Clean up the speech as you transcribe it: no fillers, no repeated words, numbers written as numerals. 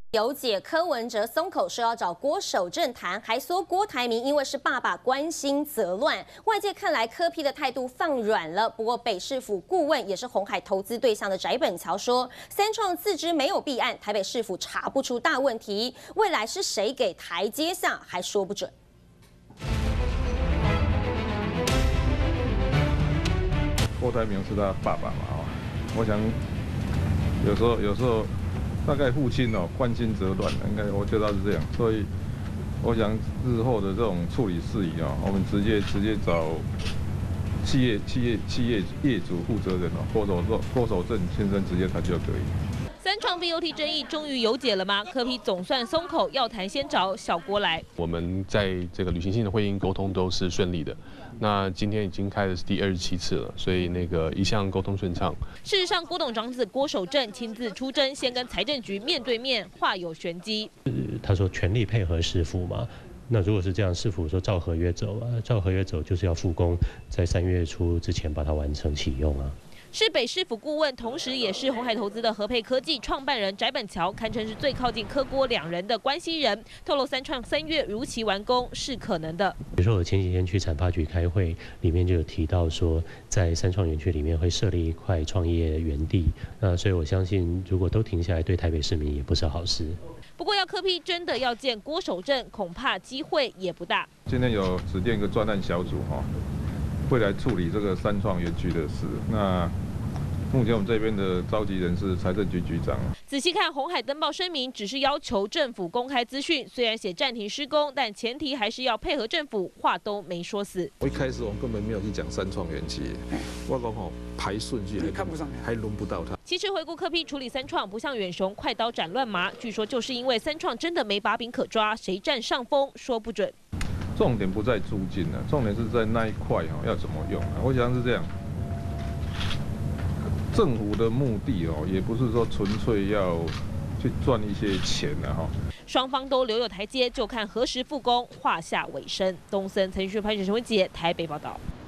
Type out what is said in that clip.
有解柯文哲松口说要找郭守正谈，还说郭台铭因为是爸爸关心则乱。外界看来柯 P 的态度放软了。不过北市府顾问也是鸿海投资对象的翟本桥说，三创自知没有弊案，台北市府查不出大问题，未来是谁给台阶下还说不准。 郭台铭是他爸爸嘛，我想有时候。 大概父亲关心则乱，应该我觉得是这样，所以我想日后的这种处理事宜我们直接找企业业主负责人郭守正先生直接谈就可以。 三创 BOT 争议终于有解了吗？柯 P 总算松口，要谈先找小郭来。 我们在这个履行性的会议沟通都是顺利的。那今天已经开的是第27次了，所以一向沟通顺畅。 事实上，郭董长子郭守正亲自出征，先跟财政局面对面，话有玄机。 他说全力配合市府嘛。 那如果是这样，市府说照合约走照合约走就是要复工，在3月初之前把它完成启用啊。 是北市府顾问，同时也是鸿海投资的和沛科技创办人翟本桥，堪称是最靠近柯郭两人的关系人。透露三创3月如期完工是可能的。 比如说我前几天去产发局开会，里面就有提到说，在三创园区里面会设立一块创业园地。那所以我相信，如果都停下来，对台北市民也不是好事。 不过，要柯 P 真的要见郭守正，恐怕机会也不大。 今天有指定一个专案小组会来处理这个三创园区的事。那目前我们这边的召集人是财政局局长。 仔细看鸿海登报声明，只是要求政府公开资讯，虽然写暂停施工，但前提还是要配合政府，话都没说死。 我一开始我根本没有去讲三创园区，我讲排顺序还看不上，还轮不到他。 其实回顾柯 P 处理三创，不像远雄快刀斩乱麻，据说就是因为三创真的没把柄可抓，谁占上风说不准。 重点不在租金重点是在那一块要怎么用我想是这样，政府的目的也不是说纯粹要去赚一些钱双方都留有台阶，就看何时复工，画下尾声。东森陈旭、潘雪、陈文杰台北报道。